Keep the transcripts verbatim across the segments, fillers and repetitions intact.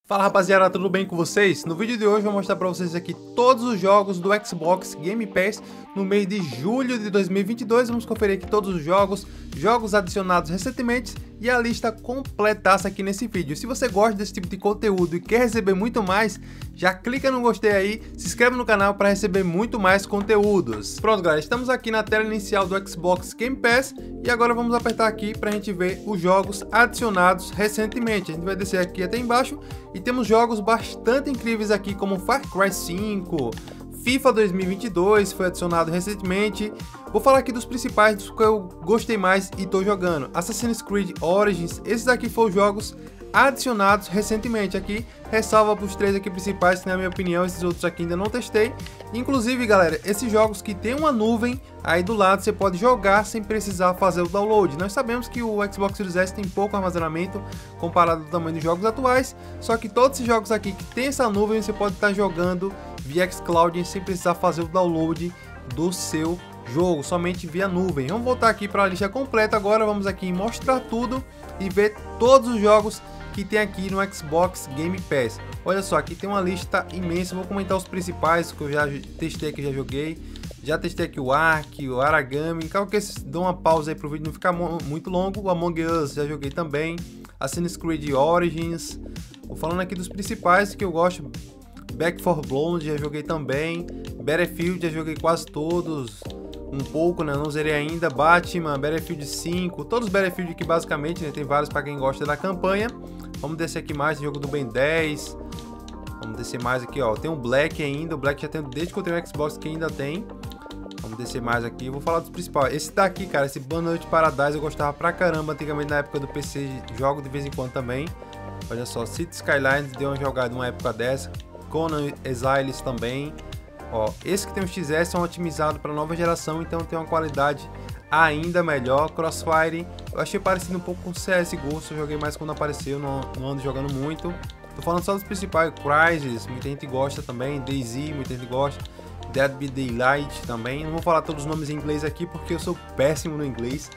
Fala rapaziada, tudo bem com vocês? No vídeo de hoje eu vou mostrar para vocês aqui todos os jogos do Xbox Game Pass no mês de julho de dois mil e vinte e dois. Vamos conferir aqui todos os jogos, jogos adicionados recentemente e a lista completaça aqui nesse vídeo. Se você gosta desse tipo de conteúdo e quer receber muito mais, já clica no gostei aí, se inscreve no canal para receber muito mais conteúdos. Pronto galera, estamos aqui na tela inicial do Xbox Game Pass e agora vamos apertar aqui para a gente ver os jogos adicionados recentemente. A gente vai descer aqui até embaixo e temos jogos bastante incríveis aqui como Far Cry cinco, FIFA dois mil e vinte e dois foi adicionado recentemente. Vou falar aqui dos principais, dos que eu gostei mais e estou jogando. Assassin's Creed Origins, esses aqui foram os jogos adicionados recentemente aqui, ressalva para os três aqui principais, que na minha opinião esses outros aqui ainda não testei. Inclusive galera, esses jogos que tem uma nuvem aí do lado, você pode jogar sem precisar fazer o download. Nós sabemos que o Xbox Series S tem pouco armazenamento comparado ao tamanho dos jogos atuais, só que todos esses jogos aqui que tem essa nuvem, você pode estar jogando via xCloud sem precisar fazer o download do seu jogo, somente via nuvem. Vamos voltar aqui para a lista completa agora, vamos aqui em mostrar tudo e ver todos os jogos que tem aqui no Xbox Game Pass. Olha só, aqui tem uma lista imensa, vou comentar os principais que eu já testei, que já joguei. Já testei aqui o Ark, o Aragami, calma que dou uma pausa aí pro vídeo não ficar muito longo. O Among Us já joguei também, Assassin's Creed Origins. Vou falando aqui dos principais que eu gosto. Back four Blood já joguei também, Battlefield já joguei quase todos, um pouco, né, não zerei ainda. Batman, Battlefield cinco, todos os Battlefield aqui basicamente, né, tem vários para quem gosta da campanha. Vamos descer aqui mais, jogo do Ben dez. Vamos descer mais aqui, ó. Tem o Black ainda. O Black já tem desde que eu tenho o Xbox que ainda tem. Vamos descer mais aqui. Vou falar dos principais. Esse daqui, cara, esse Burnout Paradise eu gostava pra caramba antigamente na época do P C. Jogo de vez em quando também. Olha só, City Skylines deu uma jogada numa época dessa. Conan Exiles também. Ó, esse que tem o X S é um otimizado para nova geração, então tem uma qualidade ainda melhor. Crossfire, eu achei parecido um pouco com C S G O, eu joguei mais quando apareceu, não, não ando jogando muito. Tô falando só dos principais, Crysis, muita gente gosta também, DayZ, muita gente gosta, Dead by Daylight também. Não vou falar todos os nomes em inglês aqui porque eu sou péssimo no inglês,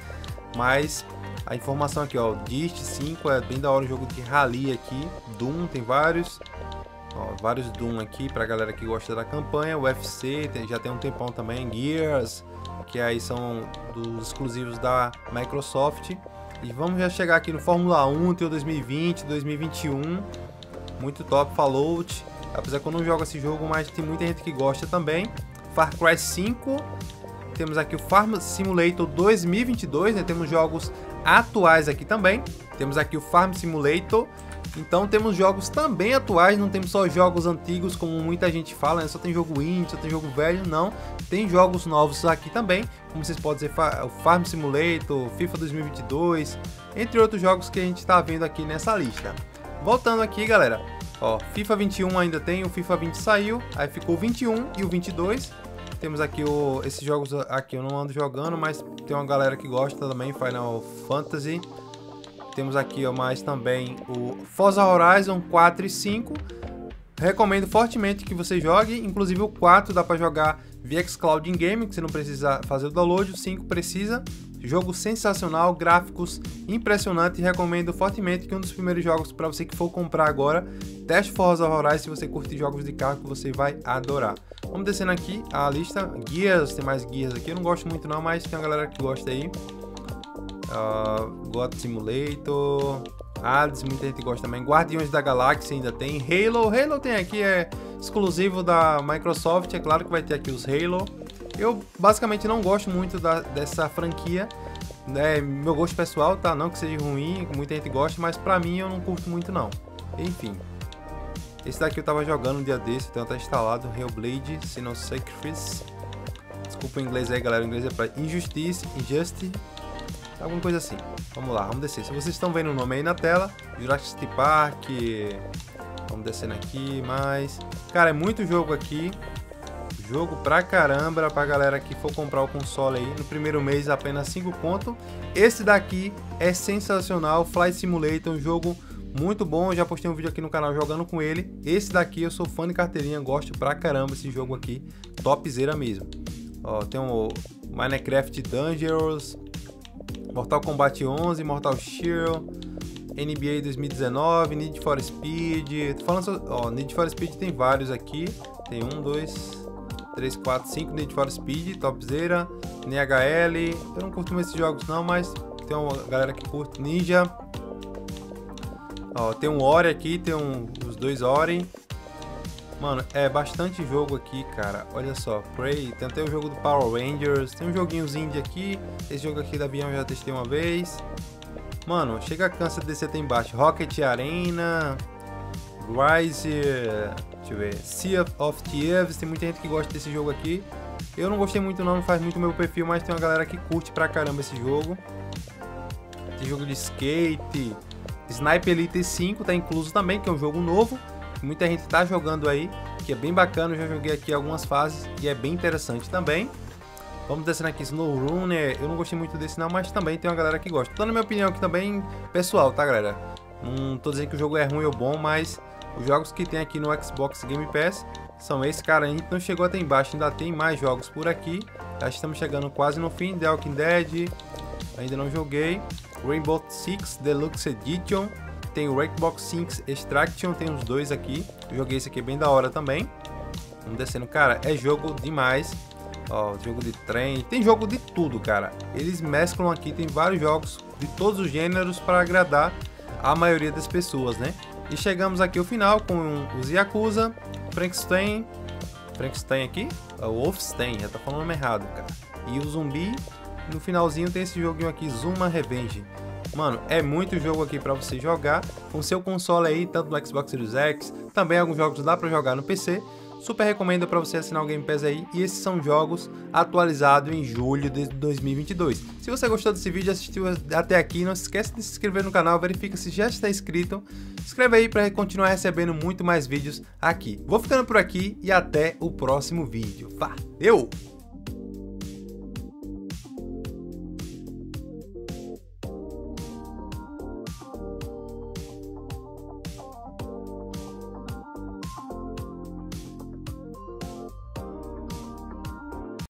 mas a informação aqui, ó, Dist cinco é bem da hora, o jogo de rally aqui. Doom tem vários. Ó, vários Doom aqui pra galera que gosta da campanha. O U F C tem, já tem um tempão também. Gears, que aí são dos exclusivos da Microsoft. E vamos já chegar aqui no Fórmula um, tem o dois mil e vinte, dois mil e vinte e um. Muito top, Fallout. Apesar que eu não jogo esse jogo, mas tem muita gente que gosta também. Far Cry cinco. Temos aqui o Farm Simulator dois mil e vinte e dois, né? Temos jogos atuais aqui também. Temos aqui o Farm Simulator. Então temos jogos também atuais, não temos só jogos antigos como muita gente fala, né? Só tem jogo indie, só tem jogo velho, não. Tem jogos novos aqui também, como vocês podem ver, o Farm Simulator, FIFA dois mil e vinte e dois, entre outros jogos que a gente está vendo aqui nessa lista. Voltando aqui galera, ó, FIFA vinte e um ainda tem, o FIFA vinte saiu, aí ficou o vinte e um e o vinte e dois. Temos aqui o, esses jogos aqui eu não ando jogando, mas tem uma galera que gosta também, Final Fantasy. Temos aqui ó, mais também o Forza Horizon quatro e cinco. Recomendo fortemente que você jogue. Inclusive o quatro dá para jogar via xCloud in Game, que você não precisa fazer o download. O cinco precisa. Jogo sensacional, gráficos impressionantes. Recomendo fortemente que um dos primeiros jogos para você que for comprar agora, teste Forza Horizon se você curte jogos de carro, que você vai adorar. Vamos descendo aqui a lista. Gears, tem mais Gears aqui. Eu não gosto muito não, mas tem uma galera que gosta aí. Uh, God Simulator, Hades, muita gente gosta também. Guardiões da Galáxia ainda tem. Halo, Halo tem aqui, é exclusivo da Microsoft, é claro que vai ter aqui os Halo. Eu basicamente não gosto muito da, dessa franquia, né? Meu gosto pessoal, tá? Não que seja ruim, muita gente gosta, mas pra mim eu não curto muito não. Enfim, esse daqui eu tava jogando um dia desse, eu tenho até instalado, Hellblade, Sinnoh Sacrifice. Desculpa o inglês aí galera, o inglês é pra Injustice, Injustice, alguma coisa assim. Vamos lá, vamos descer. Se vocês estão vendo o nome aí na tela, Jurassic Park. Vamos descendo aqui mais. Cara, é muito jogo aqui. Jogo pra caramba pra galera que for comprar o console aí. No primeiro mês apenas cinco conto. Esse daqui é sensacional, Flight Simulator, um jogo muito bom. Eu já postei um vídeo aqui no canal jogando com ele. Esse daqui eu sou fã de carteirinha, gosto pra caramba esse jogo aqui. Topzera mesmo. Ó, tem o Minecraft Dungeons, Mortal Kombat onze, Mortal Shell, N B A dois mil e dezenove, Need for Speed. Tô falando sobre, ó, Need for Speed tem vários aqui. Tem um, dois, três, quatro, cinco Need for Speed, Topzera, N H L. Eu não curto muito esses jogos não, mas tem uma galera que curte. Ninja. Ó, tem um Ori aqui, tem um, os dois Ori. Mano, é bastante jogo aqui, cara. Olha só, Prey, tem até o jogo do Power Rangers. Tem um joguinhos indie aqui. Esse jogo aqui da avião eu já testei uma vez. Mano, chega a cansa de descer até embaixo. Rocket Arena, Rise, deixa eu ver, Sea of Thieves. Tem muita gente que gosta desse jogo aqui. Eu não gostei muito não, não faz muito meu perfil, mas tem uma galera que curte pra caramba esse jogo. Tem jogo de skate. Sniper Elite cinco tá incluso também, que é um jogo novo. Muita gente tá jogando aí, que é bem bacana. Eu já joguei aqui algumas fases e é bem interessante também. Vamos descendo aqui, SnowRunner. Eu não gostei muito desse não, mas também tem uma galera que gosta. Tô dando minha opinião aqui também pessoal, tá, galera? Não tô dizendo que o jogo é ruim ou bom, mas os jogos que tem aqui no Xbox Game Pass são esses, cara. A gente não chegou até embaixo, ainda tem mais jogos por aqui. Já estamos chegando quase no fim. The Walking Dead, ainda não joguei. Rainbow Six Deluxe Edition. Tem o Rainbow Six Extraction, tem os dois aqui. Eu joguei esse aqui bem da hora também. Vamos descendo, cara, é jogo demais. Ó, jogo de trem, tem jogo de tudo, cara. Eles mesclam aqui, tem vários jogos de todos os gêneros para agradar a maioria das pessoas, né? E chegamos aqui ao final com os Yakuza, Frankenstein, Frankenstein aqui, o Wolfenstein, já tá falando o nome errado, cara. E o Zumbi, no finalzinho tem esse joguinho aqui, Zuma Revenge. Mano, é muito jogo aqui pra você jogar com seu console aí, tanto no Xbox Series X, também alguns jogos dá pra jogar no P C. Super recomendo pra você assinar o Game Pass aí, e esses são jogos atualizados em julho de dois mil e vinte e dois. Se você gostou desse vídeo e assistiu até aqui, não se esqueça de se inscrever no canal, verifica se já está inscrito. Se inscreve aí pra continuar recebendo muito mais vídeos aqui. Vou ficando por aqui e até o próximo vídeo. Valeu!